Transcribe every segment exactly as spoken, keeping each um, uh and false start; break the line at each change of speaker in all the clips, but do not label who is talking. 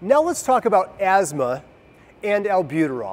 Now let's talk about asthma and albuterol.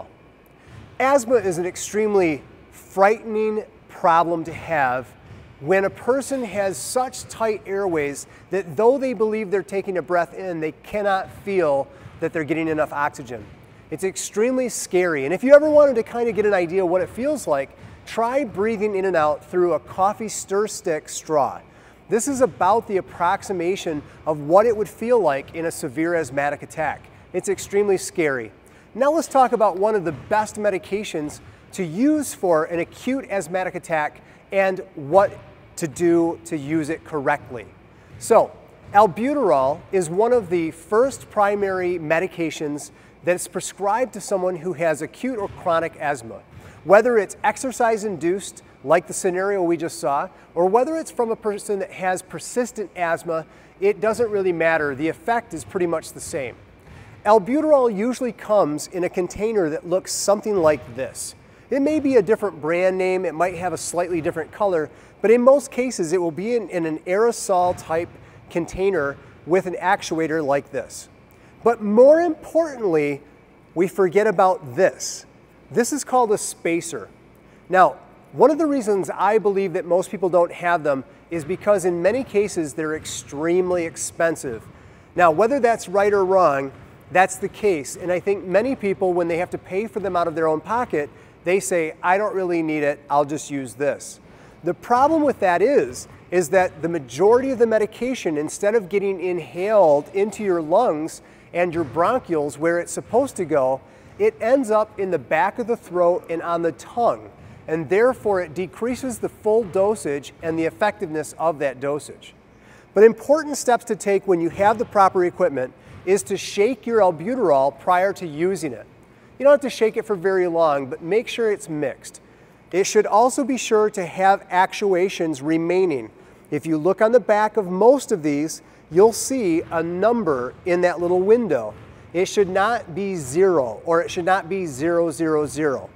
Asthma is an extremely frightening problem to have when a person has such tight airways that though they believe they're taking a breath in, they cannot feel that they're getting enough oxygen. It's extremely scary, and if you ever wanted to kind of get an idea what it feels like, try breathing in and out through a coffee stir stick straw. This is about the approximation of what it would feel like in a severe asthmatic attack. It's extremely scary. Now let's talk about one of the best medications to use for an acute asthmatic attack and what to do to use it correctly. So, albuterol is one of the first primary medications that's prescribed to someone who has acute or chronic asthma. Whether it's exercise-induced, like the scenario we just saw, or whether it's from a person that has persistent asthma, it doesn't really matter. The effect is pretty much the same. Albuterol usually comes in a container that looks something like this. It may be a different brand name, it might have a slightly different color, but in most cases it will be in, in an aerosol type container with an actuator like this. But more importantly, we forget about this. This is called a spacer. Now, one of the reasons I believe that most people don't have them is because in many cases they're extremely expensive. Now, whether that's right or wrong, that's the case. And I think many people, when they have to pay for them out of their own pocket, they say, I don't really need it, I'll just use this. The problem with that is, is that the majority of the medication, instead of getting inhaled into your lungs and your bronchioles where it's supposed to go, it ends up in the back of the throat and on the tongue. And therefore it decreases the full dosage and the effectiveness of that dosage. But important steps to take when you have the proper equipment is to shake your albuterol prior to using it. You don't have to shake it for very long, but make sure it's mixed. It should also be sure to have actuations remaining. If you look on the back of most of these, you'll see a number in that little window. It should not be zero, or it should not be zero, zero, zero.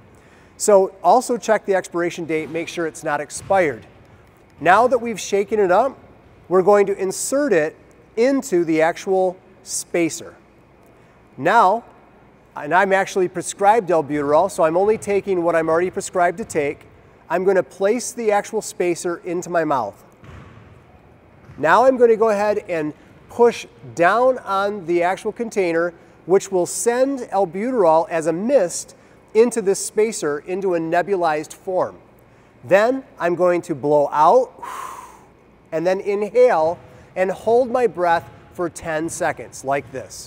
So also check the expiration date, make sure it's not expired. Now that we've shaken it up, we're going to insert it into the actual spacer. Now, and I'm actually prescribed albuterol, so I'm only taking what I'm already prescribed to take. I'm going to place the actual spacer into my mouth. Now I'm going to go ahead and push down on the actual container, which will send albuterol as a mist into this spacer into a nebulized form. Then I'm going to blow out and then inhale and hold my breath for ten seconds like this.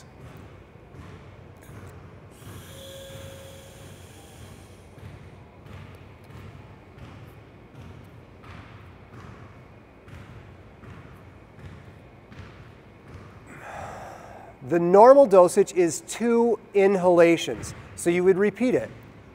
The normal dosage is two inhalations, so you would repeat it.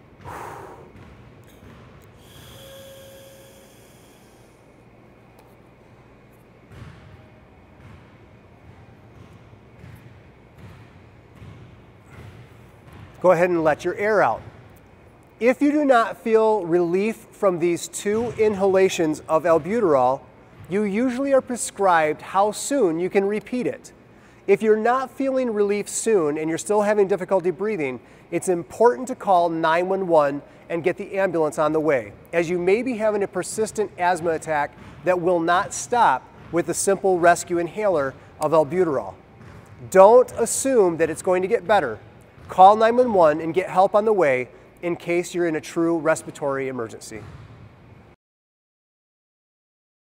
Go ahead and let your air out. If you do not feel relief from these two inhalations of albuterol, you usually are prescribed how soon you can repeat it. If you're not feeling relief soon and you're still having difficulty breathing, it's important to call nine one one and get the ambulance on the way, as you may be having a persistent asthma attack that will not stop with the simple rescue inhaler of albuterol. Don't assume that it's going to get better. Call nine one one and get help on the way in case you're in a true respiratory emergency.